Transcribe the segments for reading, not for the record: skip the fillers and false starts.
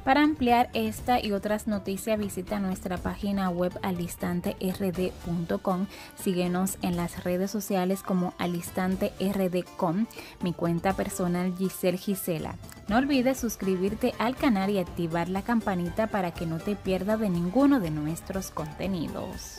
Para ampliar esta y otras noticias visita nuestra página web alistanterd.com. Síguenos en las redes sociales como alistanterd.com, mi cuenta personal Giselle Gisela. No olvides suscribirte al canal y activar la campanita para que no te pierdas de ninguno de nuestros contenidos.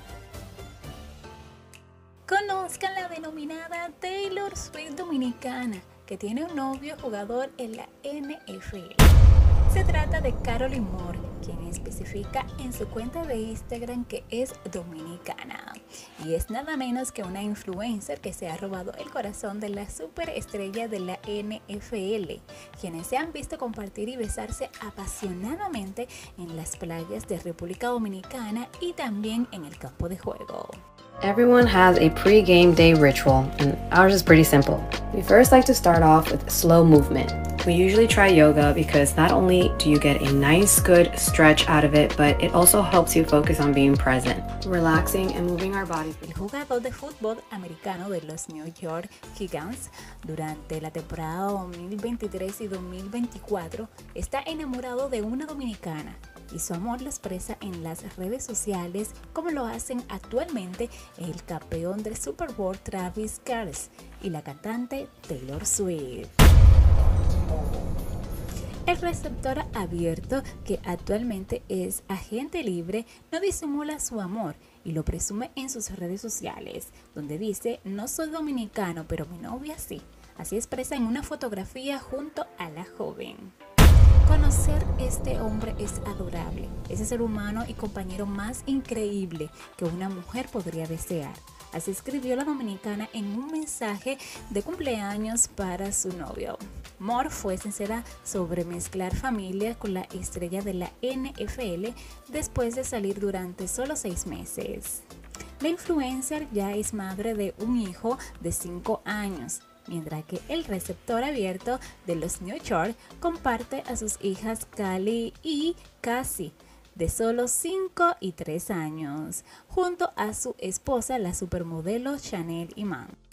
Conozcan la denominada Taylor Swift dominicana, que tiene un novio jugador en la NFL. Se trata de Caroline Moore, quien especifica en su cuenta de Instagram que es dominicana. Y es nada menos que una influencer que se ha robado el corazón de la superestrella de la NFL, quienes se han visto compartir y besarse apasionadamente en las playas de República Dominicana y también en el campo de juego. Everyone has a pre-game day ritual, and ours is pretty simple. We first like to start off with slow movement. We usually try yoga because not only do you get a nice, good stretch out of it, but it also helps you focus on being present, relaxing and moving our bodies. El jugador de fútbol americano de los New York Giants durante la temporada 2023 y 2024 está enamorado de una dominicana y su amor lo expresa en las redes sociales, como lo hacen actualmente el campeón del Super Bowl Travis Kelce y la cantante Taylor Swift. El receptor abierto, que actualmente es agente libre, no disimula su amor y lo presume en sus redes sociales, donde dice: "No soy dominicano, pero mi novia sí". Así expresa en una fotografía junto a la joven. Conocer este hombre es adorable, es el ser humano y compañero más increíble que una mujer podría desear. Así escribió la dominicana en un mensaje de cumpleaños para su novio. Moore fue sincera sobre mezclar familia con la estrella de la NFL después de salir durante solo 6 meses. La influencer ya es madre de un hijo de 5 años. Mientras que el receptor abierto de los New York comparte a sus hijas Callie y Cassie, de solo 5 y 3 años, junto a su esposa, la supermodelo Chanel Iman.